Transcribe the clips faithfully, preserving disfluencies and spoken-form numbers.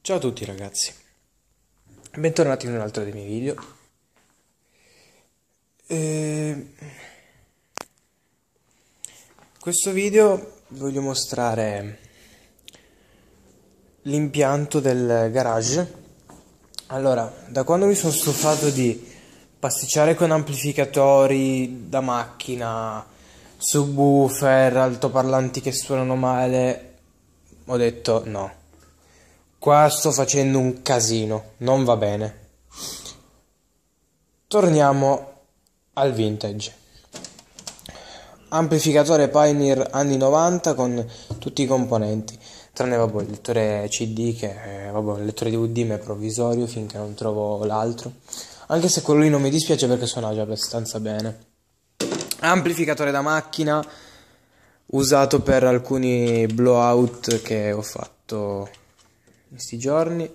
Ciao a tutti ragazzi, bentornati in un altro dei miei video. E... questo video voglio mostrare l'impianto del garage. Allora, da quando mi sono stufato di pasticciare con amplificatori da macchina, subwoofer, altoparlanti che suonano male, ho detto no. Qua sto facendo un casino, non va bene. Torniamo al vintage. Amplificatore Pioneer anni novanta con tutti i componenti, tranne vabbè, il lettore C D che eh, vabbè, il lettore D V D ma è provvisorio finché non trovo l'altro. Anche se quello lì non mi dispiace perché suona già abbastanza bene. Amplificatore da macchina usato per alcuni blowout che ho fatto in questi giorni.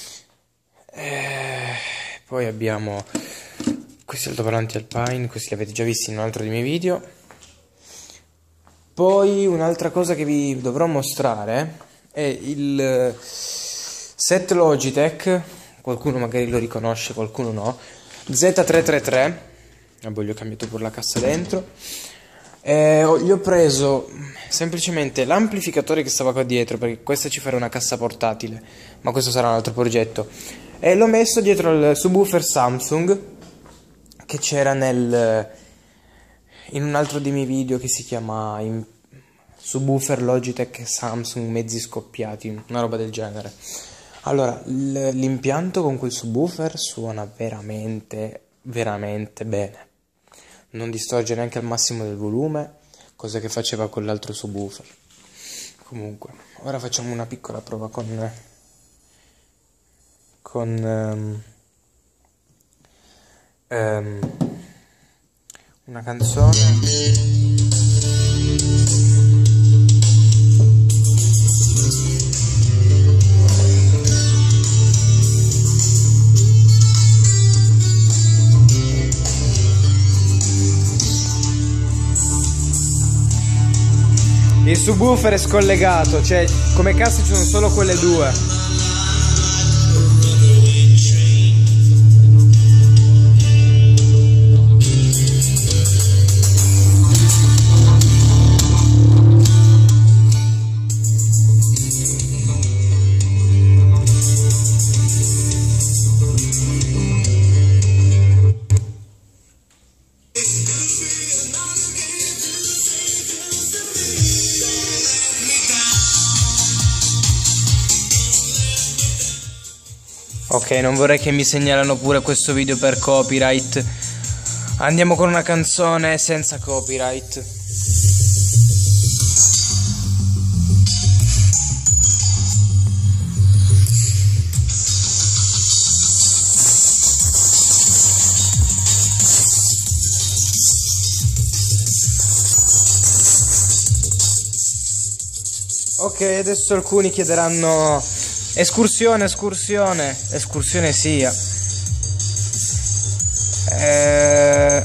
E poi abbiamo questi altoparlanti Alpine, questi li avete già visti in un altro dei miei video. Poi un'altra cosa che vi dovrò mostrare è il set Logitech, qualcuno magari lo riconosce, qualcuno no, Z tre tre tre, vabbè, gli ho cambiato pure la cassa dentro. E gli ho preso semplicemente l'amplificatore che stava qua dietro, perché questa ci farà una cassa portatile, ma questo sarà un altro progetto, e l'ho messo dietro al subwoofer Samsung che c'era nel in un altro dei miei video che si chiama in, subwoofer Logitech Samsung mezzi scoppiati, una roba del genere. Allora, l'impianto con quel subwoofer suona veramente veramente bene, non distorce neanche al massimo del volume, cosa che faceva con l'altro subwoofer. Comunque, ora facciamo una piccola prova con con um, um, una canzone. Il subwoofer è scollegato, cioè come casse ci sono solo quelle due. Ok, non vorrei che mi segnalano pure questo video per copyright. Andiamo con una canzone senza copyright. Ok, adesso alcuni chiederanno escursione, escursione, escursione sia. Eh...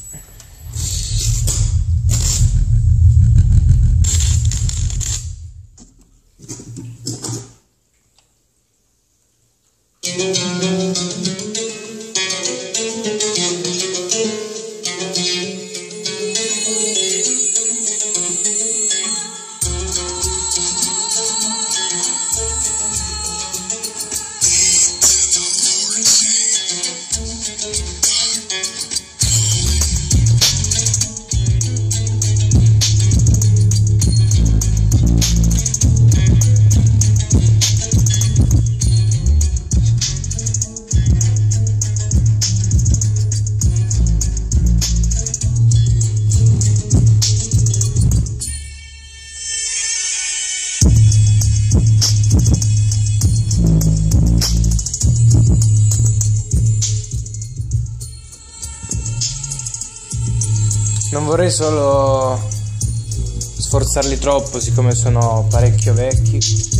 Non vorrei solo sforzarli troppo, siccome sono parecchio vecchi.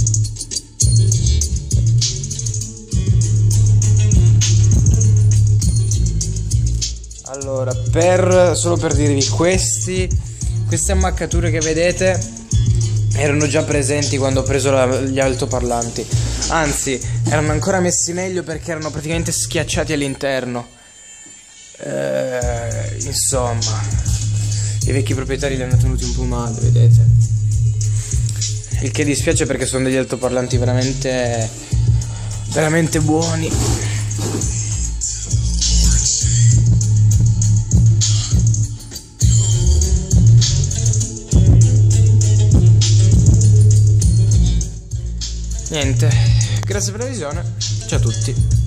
Allora, per solo per dirvi, questi queste ammaccature che vedete erano già presenti quando ho preso la, gli altoparlanti. Anzi, erano ancora messi meglio perché erano praticamente schiacciati all'interno. Eh, insomma, i vecchi proprietari li hanno tenuti un po' male, vedete. Il che dispiace perché sono degli altoparlanti veramente, veramente buoni. Niente, grazie per la visione, ciao a tutti.